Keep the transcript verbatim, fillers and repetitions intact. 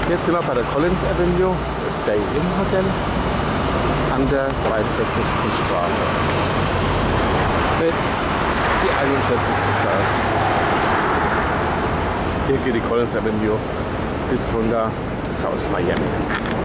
Jetzt sind wir bei der Collins Avenue, das Stay Inn Hotel, an der dreiundvierzigsten Straße. Nee, die einundvierzigste ist da erst. Hier geht die Collins Avenue bis runter South Miami.